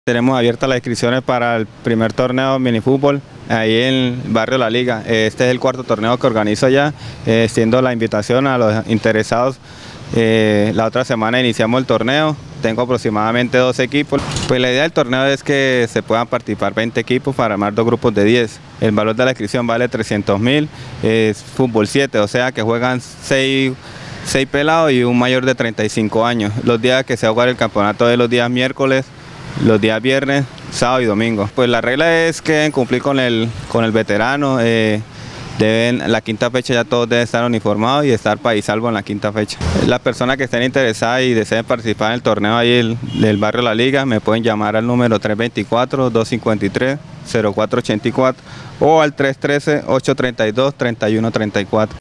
Tenemos abiertas las inscripciones para el primer torneo de minifútbol ahí en el barrio La Liga. Este es el cuarto torneo que organizo ya, extiendo la invitación a los interesados. La otra semana iniciamos el torneo, tengo aproximadamente 12 equipos. Pues la idea del torneo es que se puedan participar 20 equipos para armar 2 grupos de 10. El valor de la inscripción vale 300.000, es fútbol 7, o sea que juegan 6 pelados y un mayor de 35 años. Los días que se va a jugar el campeonato es los días miércoles, los días viernes, sábado y domingo. Pues la regla es que deben cumplir con el veterano, la quinta fecha ya todos deben estar uniformados y estar país salvo en la quinta fecha. Las personas que estén interesadas y deseen participar en el torneo ahí del barrio La Liga me pueden llamar al número 324-253-0484 o al 313-832-3134.